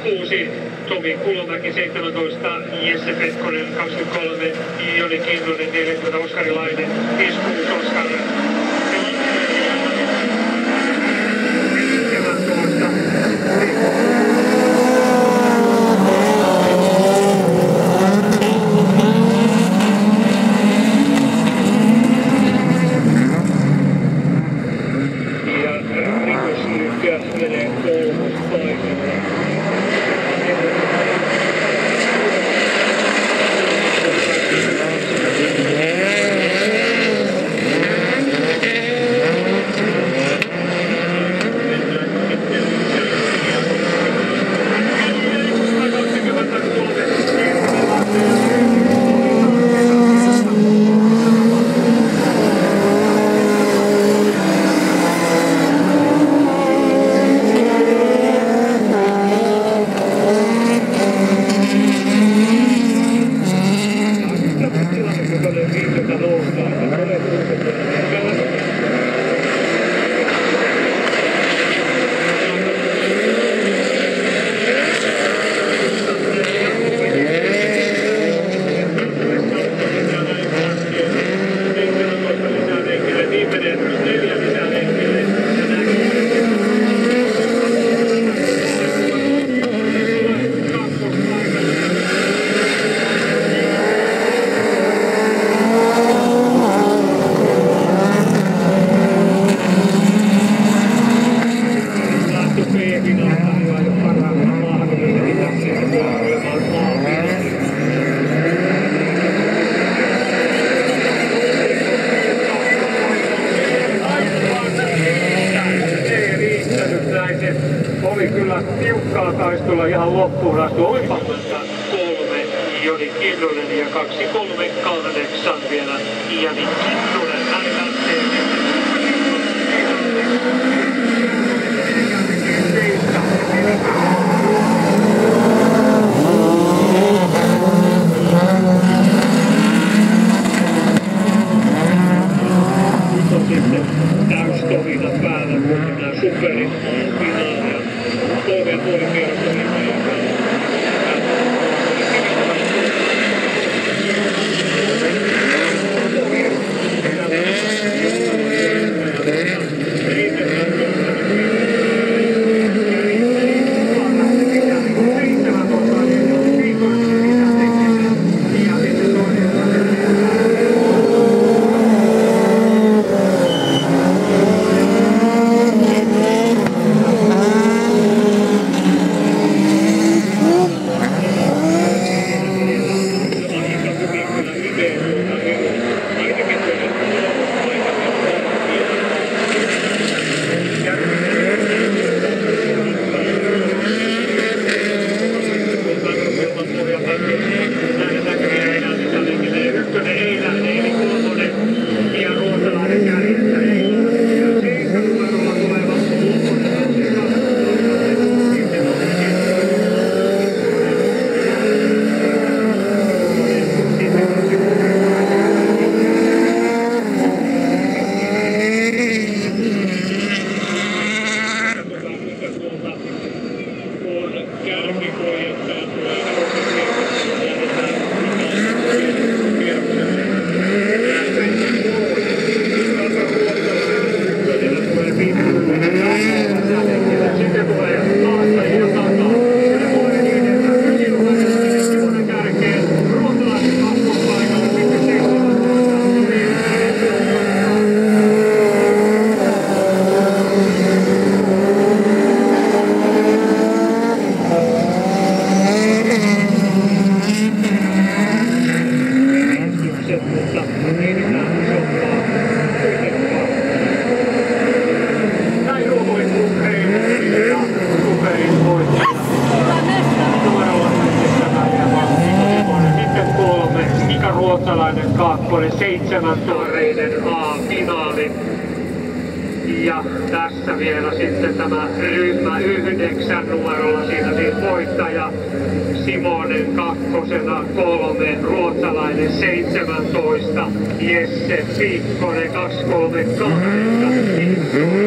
6, Tomi Kulomäki 17, Jesse Pekkonen 23, Joni Kinnunen 40, Oskari Laine 56, Oskar 17. Oli kyllä tiukkaa taistelua ihan loppuun asti. Oli pallonsa 3 Joni Kinnunen ja 2-3 8 vielä Jani Kinnunen. Hän lähtee nyt on sitten täystovina päällä, kun mennään superin finaalia. 3,5 kierrosta ruotsalainen kaakkonen 7 tuoreiden A-finaali. Ja tässä vielä sitten tämä ryhmä 9 numerolla, siinä siis voittaja Simonen 2, 3 ruotsalainen 17, Jesse Pikkonen 238.